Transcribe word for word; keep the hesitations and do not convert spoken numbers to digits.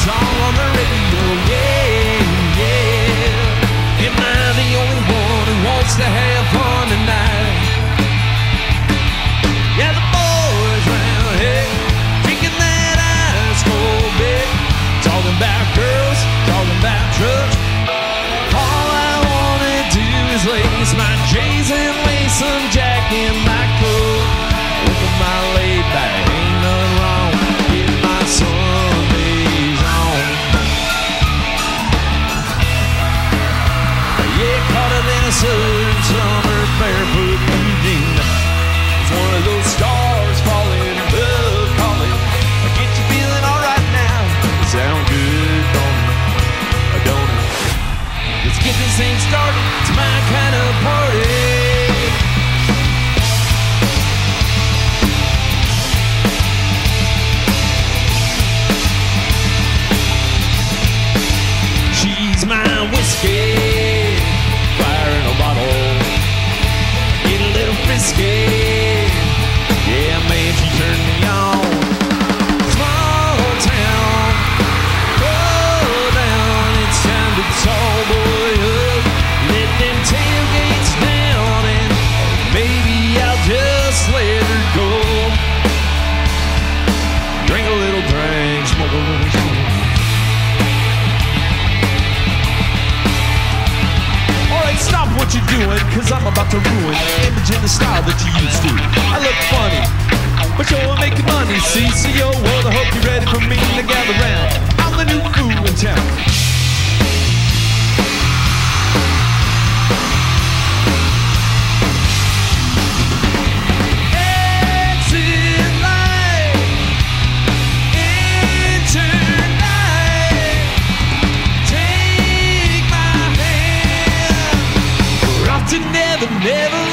song on the radio, yeah, yeah. Am I the only one who wants to have fun tonight? Yeah, the boys round here drinking that ice cold beer, talking about girls, talking about trucks. All I wanna do is lace my J's and lace some Jack in my coat. Look at my laid back, ain't nothing wrong. Get my Sundays on. Yeah, caught it in a southern summer barefoot blue jean. It's one of those stars falling, love calling. I get you feeling alright now. It sound good, don't it? Don't it? Let's get this thing started. It's my kind of party. She's my whiskey, fire in a bottle. Get a little frisky. Yeah, man, she turned me on. Small town, roll down. It's time to tall boy up. Let them tailgates down, and maybe I'll just let her go. Drink a little drink, smoke a little smoke. Stop what you're doing, cause I'm about to ruin the image and the style that you used to. I look funny, but you're making money, see? See your world, I hope you're ready for me to gather round. I'm the new fool in town. Exit light, enter night. Take my hand. To never, never